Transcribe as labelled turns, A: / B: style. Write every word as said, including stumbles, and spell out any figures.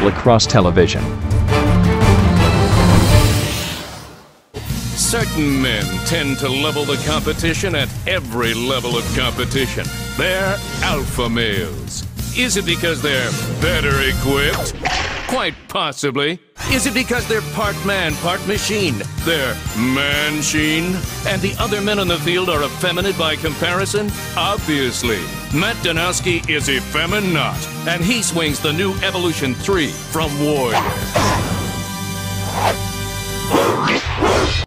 A: Lacrosse television.
B: Certain men tend to level the competition at every level of competition. They're alpha males. Is it because they're better equipped? Quite possibly. Is it because they're part man, part machine? They're man-sheen? And the other men on the field are effeminate by comparison? Obviously. Matt Danowski is effeminate, and he swings the new Evolution three from Warrior.